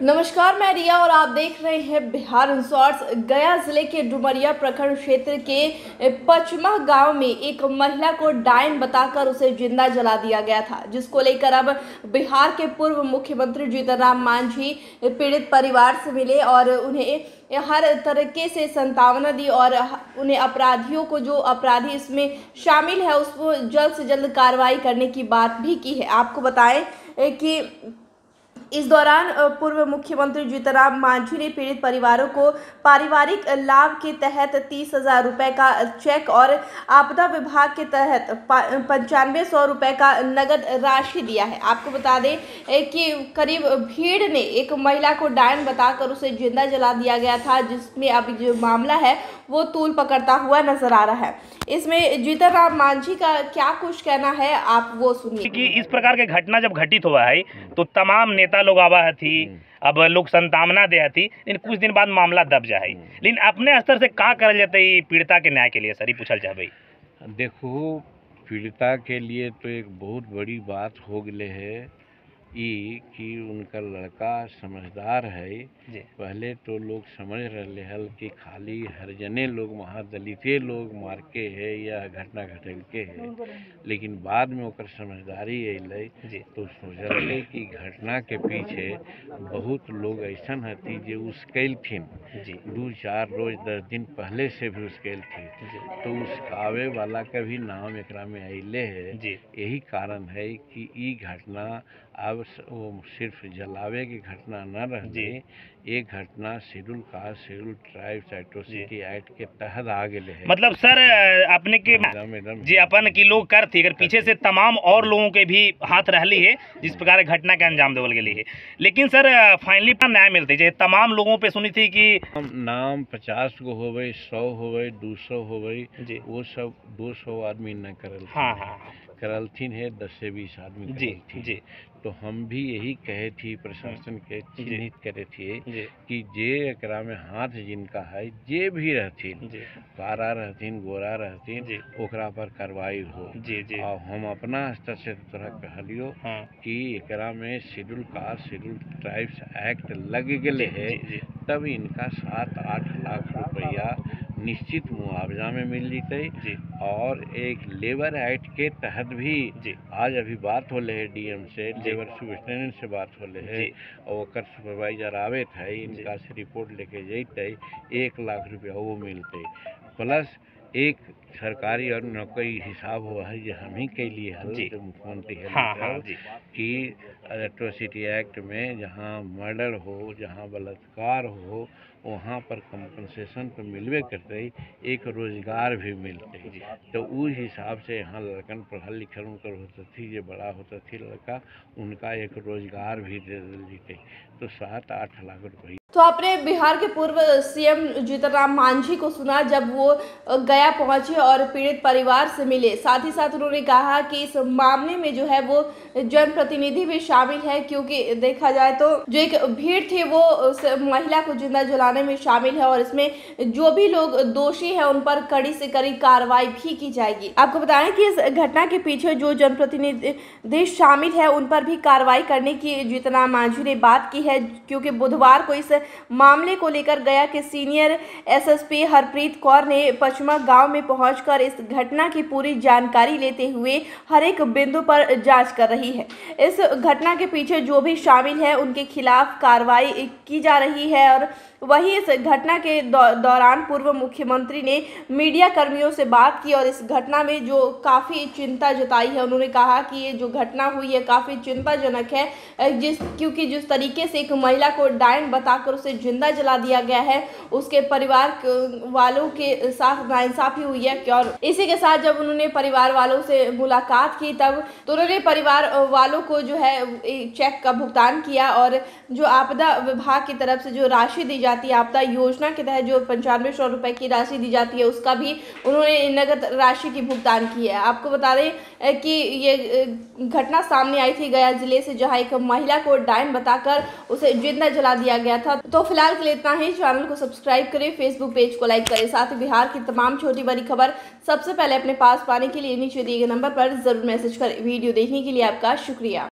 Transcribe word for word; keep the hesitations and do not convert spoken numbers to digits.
नमस्कार, मैं रिया और आप देख रहे हैं बिहार इंसॉर्ट्स। गया जिले के डुमरिया प्रखंड क्षेत्र के पचमा गांव में एक महिला को डायन बताकर उसे जिंदा जला दिया गया था, जिसको लेकर अब बिहार के पूर्व मुख्यमंत्री जीतन राम मांझी पीड़ित परिवार से मिले और उन्हें हर तरीके से सांत्वना दी और उन्हें अपराधियों को, जो अपराधी इसमें शामिल है, उसको जल्द से जल्द कार्रवाई करने की बात भी की है। आपको बताएं कि इस दौरान पूर्व मुख्यमंत्री जीतन राम मांझी ने पीड़ित परिवारों को पारिवारिक लाभ के तहत तीस हजार रुपये का चेक और आपदा विभाग के तहत पंचानवे सौ रुपये का नगद राशि दिया है। आपको बता दें कि करीब भीड़ ने एक महिला को डायन बताकर उसे जिंदा जला दिया गया था, जिसमें अब जो मामला है वो तूल पकड़ता हुआ नजर आ रहा है। इसमें जीतन राम मांझी का क्या कुछ कहना है, आप वो सुनिए। कि इस प्रकार के घटना जब घटित हुआ है तो तमाम नेता लोग आवा थी, अब लोग संतावना दे थी, लेकिन कुछ दिन बाद मामला दब जाए। लेकिन अपने स्तर से का करल जाते पीड़िता के न्याय के लिए सर, पूछल जाए। देखो, पीड़िता के लिए तो एक बहुत बड़ी बात हो गए है ई कि उनका लड़का समझदार है। पहले तो लोग समझ रहे हल कि खाली हरजने लोग वहाँ दलिते लोग मार के है या घटना घटल के है, लेकिन बाद में ओकर समझदारी अल तो सोचल कि घटना के पीछे बहुत लोग ऐसा हती जो उसकैलथिन, दो चार रोज दस दिन पहले से भी उसकैलथिन, तो उसकावे वाला का भी नाम एकरा में अले है। यही कारण है कि ई घटना अब वो सिर्फ जलावे की घटना न रहे, एक घटना schedule caste schedule tribes atrocity act के तहत आ गए है। मतलब सर अपने के जी अपन की लोग कर थी, अगर पीछे से तमाम और लोगों के भी हाथ रहली है जिस प्रकार घटना के अंजाम देवल गई है, लेकिन सर फाइनली पर न्याय मिलते है। तमाम लोगों पे सुनी थी कि नाम पचास गो हो गए, सौ हो गए, दो सौ हो गई, वो सब दो सौ आदमी न करल। हाँ हाँ करलथिन है दस से बीस आदमी जी जी। तो हम भी यही कहे थी प्रशासन के चिन्हित करे थे कि जे एकरा में हाथ जिनका है, जे भी रहथिन, कारा रहथिन, गोरा रहथिन, ओकरा पर कार्रवाई हो। जी जी। और हम अपना स्तर से तोरा कहलियो हाँ। कि एकरा में schedule caste schedule tribes act लग गए है, तब इनका सात आठ लाख रुपया निश्चित मुआवजा में मिल जीते। और एक लेबर एक्ट के तहत भी आज अभी बात हो रहे है डीएम से, लेबर सुपरिटेंडेंट से बात हो रहे है, और सुपरवाइजर आवे थे, इनका से रिपोर्ट लेके जैते एक लाख रुपया वो मिलते, प्लस एक सरकारी और नौकरी हिसाब हुआ है जो हम ही के लिए हल मुख्यमंत्री है हाँ, हाँ, कि एट्रोसिटी एक्ट में जहाँ मर्डर हो, जहाँ बलात्कार हो, वहाँ पर कंपनसेशन तो मिलवे करते, एक रोजगार भी मिलते। तो उस हिसाब से यहाँ लड़कन पढ़ल लिखल उनकर होता थी, जो बड़ा होता थी लड़का, उनका एक रोजगार भी दे देते, तो सात आठ लाख रुपये। तो आपने बिहार के पूर्व सीएम जीतन राम मांझी को सुना जब वो गया पहुंचे और पीड़ित परिवार से मिले। साथ ही साथ उन्होंने कहा कि इस मामले में जो है वो जनप्रतिनिधि भी शामिल है, क्योंकि देखा जाए तो जो एक भीड़ थी वो उस महिला को जिंदा जलाने में शामिल है और इसमें जो भी लोग दोषी है उन पर कड़ी से कड़ी कार्रवाई भी की जाएगी। आपको बताएं कि इस घटना के पीछे जो जनप्रतिनिधि शामिल है उन पर भी कार्रवाई करने की जीतन राम मांझी ने बात की है, क्योंकि बुधवार को इस मामले को लेकर गया के सीनियर एसएसपी हरप्रीत कौर ने पचमा गांव में पहुंचकर इस घटना की पूरी जानकारी लेते हुए हर एक बिंदु पर जांच कर रही है। इस घटना के पीछे जो भी शामिल है उनके खिलाफ कार्रवाई की जा रही है। और वहीं इस घटना के दौरान पूर्व मुख्यमंत्री ने मीडिया कर्मियों से बात की और इस घटना में जो काफ़ी चिंता जताई है। उन्होंने कहा कि ये जो घटना हुई है काफ़ी चिंताजनक है, जिस क्योंकि जिस तरीके से एक महिला को डायन बताकर उसे जिंदा जला दिया गया है, उसके परिवार वालों के साथ नाइंसाफी हुई है। और इसी के साथ जब उन्होंने परिवार वालों से मुलाकात की तब तो उन्होंने परिवार वालों को जो है चेक का भुगतान किया और जो आपदा विभाग की तरफ से जो राशि दी जाती है, आपदा योजना के तहत जो पंचानवे सौ रुपए की राशि दी जाती है, उसका भी उन्होंने नगद राशि की भुगतान की है। आपको बता दें कि ये घटना सामने आई थी गया जिले से, जहां एक महिला को डायन बताकर उसे जिंदा जला दिया गया था। तो फिलहाल के लिए इतना ही। चैनल को सब्सक्राइब करें, फेसबुक पेज को लाइक करें, साथ ही बिहार की तमाम छोटी बड़ी खबर सबसे पहले अपने पास पाने के लिए नीचे दिए गए नंबर पर जरूर मैसेज करें। वीडियो देखने के लिए आपका शुक्रिया।